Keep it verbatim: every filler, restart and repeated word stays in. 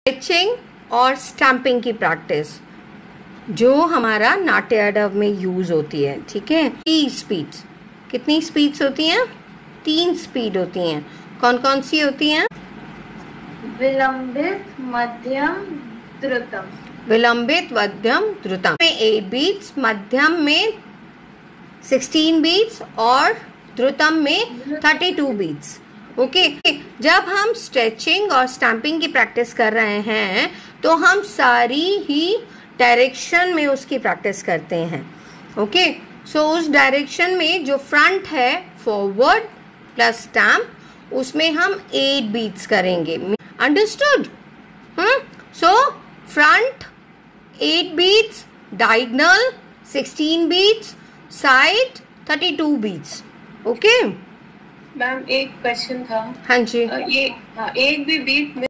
Stretching और stamping की practice जो हमारा नाट्य अडव में यूज होती है, ठीक है। तीन स्पीड्स, कितनी स्पीड्स होती हैं? तीन स्पीड होती हैं। कौन कौन सी होती हैं? विलंबित, मध्यम, द्रुतम। विलंबित, मध्यम, द्रुतम में एट बीट्स, मध्यम में सिक्सटीन बीट्स और द्रुतम में thirty two beats. Okay okay. जब हम स्ट्रेचिंग और स्टैंपिंग की प्रैक्टिस कर रहे हैं तो हम सारी ही डायरेक्शन में उसकी प्रैक्टिस करते हैं। Okay okay. सो so, उस डायरेक्शन में जो फ्रंट है फॉरवर्ड प्लस स्टैम्प, उसमें हम एट बीट्स करेंगे। Understood? Hmm so front eight beats, diagonal sixteen beats, side thirty two beats. Okay ma'am एक क्वेश्चन था। हाँ जी। ये हाँ, एक भी बीट